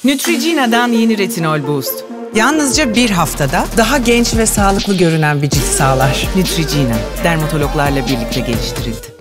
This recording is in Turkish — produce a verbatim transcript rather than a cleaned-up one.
Neutrogena'dan yeni retinol boost. Yalnızca bir haftada daha genç ve sağlıklı görünen bir cilt sağlar. Neutrogena, dermatologlarla birlikte geliştirildi.